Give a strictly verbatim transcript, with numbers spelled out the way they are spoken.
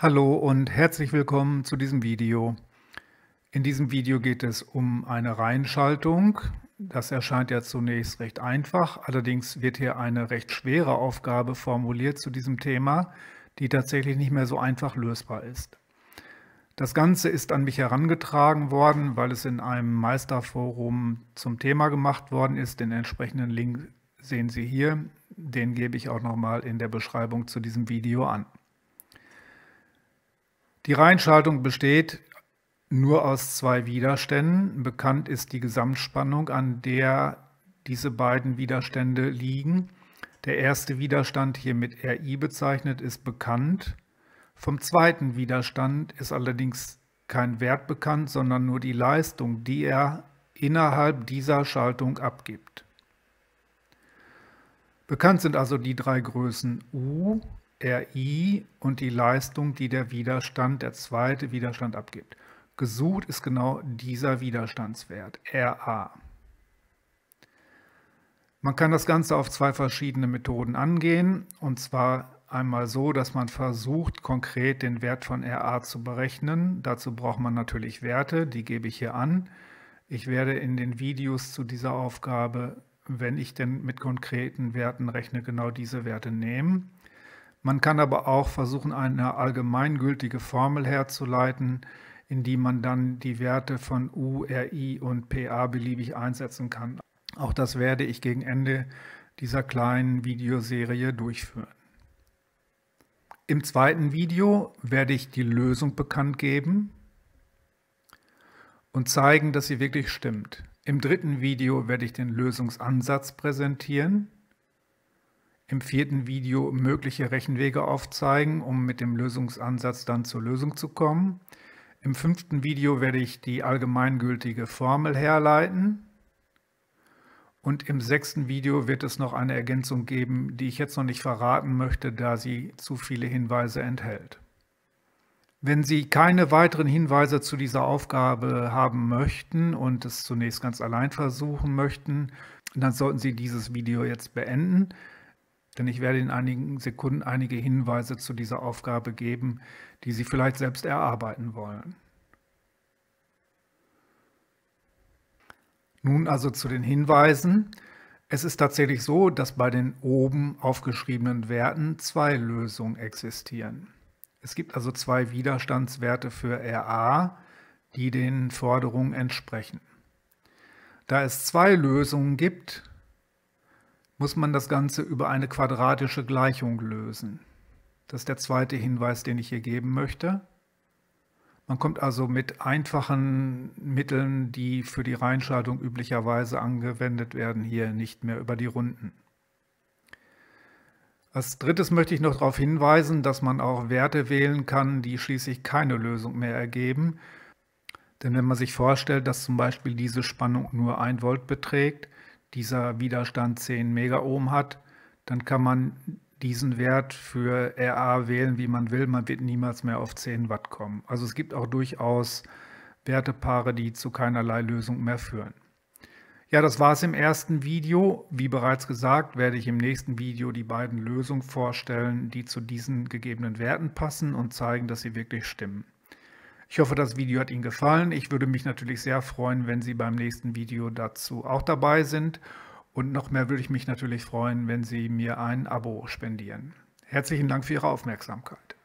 Hallo und herzlich willkommen zu diesem Video. In diesem Video geht es um eine Reihenschaltung. Das erscheint ja zunächst recht einfach, allerdings wird hier eine recht schwere Aufgabe formuliert zu diesem Thema, die tatsächlich nicht mehr so einfach lösbar ist. Das Ganze ist an mich herangetragen worden, weil es in einem Meisterforum zum Thema gemacht worden ist. Den entsprechenden Link sehen Sie hier, den gebe ich auch nochmal in der Beschreibung zu diesem Video an. Die Reihenschaltung besteht nur aus zwei Widerständen. Bekannt ist die Gesamtspannung, an der diese beiden Widerstände liegen. Der erste Widerstand, hier mit R I bezeichnet, ist bekannt. Vom zweiten Widerstand ist allerdings kein Wert bekannt, sondern nur die Leistung, die er innerhalb dieser Schaltung abgibt. Bekannt sind also die drei Größen U, R I und die Leistung, die der Widerstand, der zweite Widerstand abgibt. Gesucht ist genau dieser Widerstandswert, R A. Man kann das Ganze auf zwei verschiedene Methoden angehen, und zwar einmal so, dass man versucht, konkret den Wert von R A zu berechnen. Dazu braucht man natürlich Werte, die gebe ich hier an. Ich werde in den Videos zu dieser Aufgabe, wenn ich denn mit konkreten Werten rechne, genau diese Werte nehmen. Man kann aber auch versuchen, eine allgemeingültige Formel herzuleiten, in die man dann die Werte von U, R I und P A beliebig einsetzen kann. Auch das werde ich gegen Ende dieser kleinen Videoserie durchführen. Im zweiten Video werde ich die Lösung bekannt geben und zeigen, dass sie wirklich stimmt. Im dritten Video werde ich den Lösungsansatz präsentieren. Im vierten Video mögliche Rechenwege aufzeigen, um mit dem Lösungsansatz dann zur Lösung zu kommen. Im fünften Video werde ich die allgemeingültige Formel herleiten. Und im sechsten Video wird es noch eine Ergänzung geben, die ich jetzt noch nicht verraten möchte, da sie zu viele Hinweise enthält. Wenn Sie keine weiteren Hinweise zu dieser Aufgabe haben möchten und es zunächst ganz allein versuchen möchten, dann sollten Sie dieses Video jetzt beenden, denn ich werde in einigen Sekunden einige Hinweise zu dieser Aufgabe geben, die Sie vielleicht selbst erarbeiten wollen. Nun also zu den Hinweisen. Es ist tatsächlich so, dass bei den oben aufgeschriebenen Werten zwei Lösungen existieren. Es gibt also zwei Widerstandswerte für R A, die den Forderungen entsprechen. Da es zwei Lösungen gibt, muss man das Ganze über eine quadratische Gleichung lösen. Das ist der zweite Hinweis, den ich hier geben möchte. Man kommt also mit einfachen Mitteln, die für die Reihenschaltung üblicherweise angewendet werden, hier nicht mehr über die Runden. Als drittes möchte ich noch darauf hinweisen, dass man auch Werte wählen kann, die schließlich keine Lösung mehr ergeben. Denn wenn man sich vorstellt, dass zum Beispiel diese Spannung nur ein Volt beträgt, dieser Widerstand zehn Megaohm hat, dann kann man diesen Wert für R A wählen, wie man will. Man wird niemals mehr auf zehn Watt kommen. Also es gibt auch durchaus Wertepaare, die zu keinerlei Lösung mehr führen. Ja, das war es im ersten Video. Wie bereits gesagt, werde ich im nächsten Video die beiden Lösungen vorstellen, die zu diesen gegebenen Werten passen und zeigen, dass sie wirklich stimmen. Ich hoffe, das Video hat Ihnen gefallen. Ich würde mich natürlich sehr freuen, wenn Sie beim nächsten Video dazu auch dabei sind. Und noch mehr würde ich mich natürlich freuen, wenn Sie mir ein Abo spendieren. Herzlichen Dank für Ihre Aufmerksamkeit.